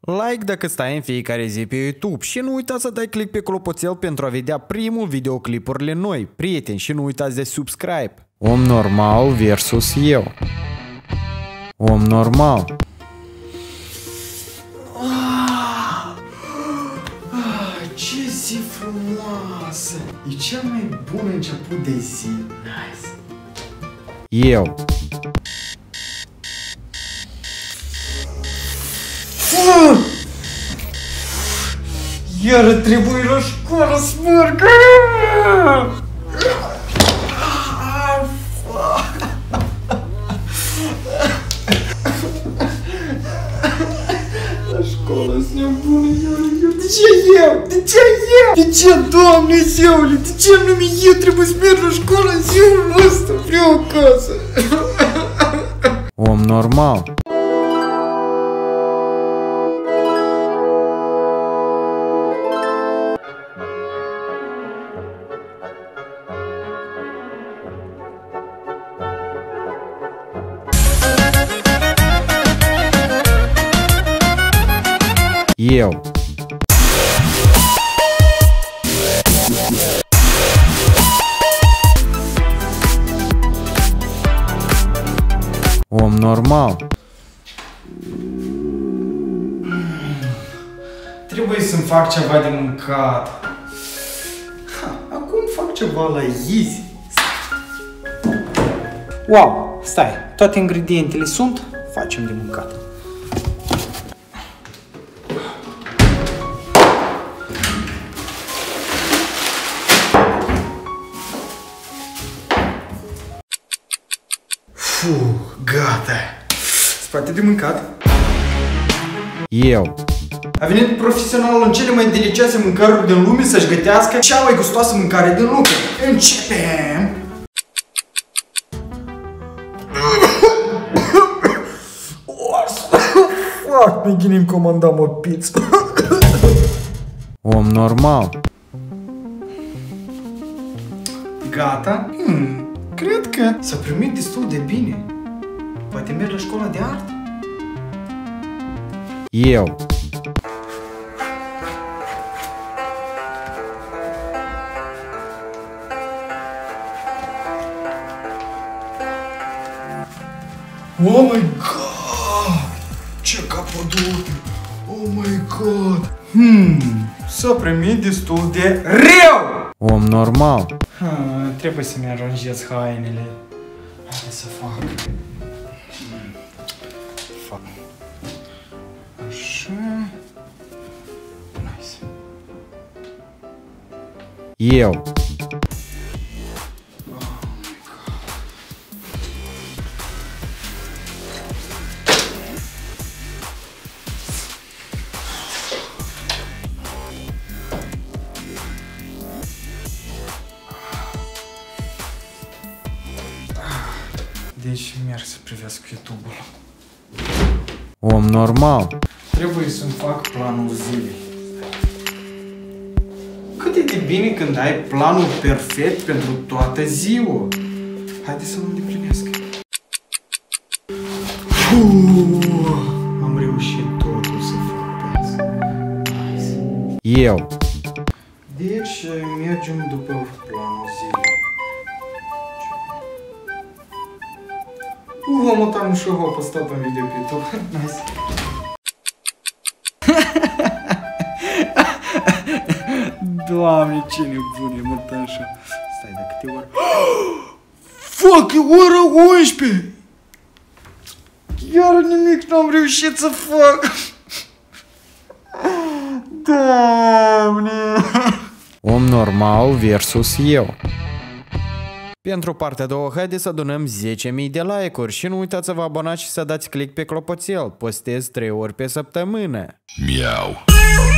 Like dacă stai în fiecare zi pe YouTube și nu uita să dai click pe clopoțel pentru a vedea primul videoclipurile noi. Prieteni, și nu uitați de subscribe. Om normal versus eu. Om normal. Ce zi frumoasă! E cel mai bun început de zi. Nice. Eu. Iar trebuie la școală să merg! La școală să ne bună, de ce eu? De ce eu? De ce, Doamnezeule? De ce anume eu trebuie să merg la școală în ziua asta? Vreau acasă! Om normal. Eu. Om normal. Trebuie să-mi fac ceva de mâncat. Acum fac ceva la easy. Wow, stai, toate ingredientele sunt, facem de mâncat. Gata. Spate de mâncat. Eu. A venit profesionalul în cele mai delicioase mâncăruri din lume să-și gătească cea mai gustoasă mâncare din lume. Începem! Fuck, mi ghinim comandam o pizza. Om normal. Gata? Cred că s-a primit destul de bine. Poate merg la școala de artă? Eu. Oh my god! Ce capodor! Oh my god! S-a primit destul de rău! Om normal. Trebuie să-mi aranjez hainele. Hai să fac. Așa. Nice. Eu. Deci merg să privesc YouTube-ul. Om normal. Trebuie să-mi fac planul zilei. Cât e de bine când ai planul perfect pentru toată ziua. Haide să-l îndeplinesc. Am reușit totul să fac pe azi. Nice. Eu. Deci mergem după planul zilei. Am mutat un show, a postat un video pe YouTube. Nice. Doamne, ce nebun e, mătășa. Stai, de câte ori? Fuck, e ora 11! Iar nimic n-am reușit să fac. Doamne! Om normal versus eu. Pentru partea a doua, haideți să adunăm 10.000 de like-uri și nu uitați să vă abonați și să dați click pe clopoțel. Postez 3 ori pe săptămână. Miau.